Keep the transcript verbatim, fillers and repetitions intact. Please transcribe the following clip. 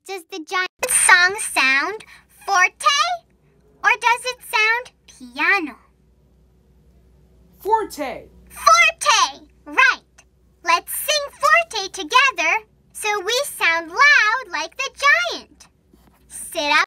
Does the giant song sound forte or does it sound piano? Forte. Forte! Right. Let's sing forte together so we sound loud like the giant. Sit up.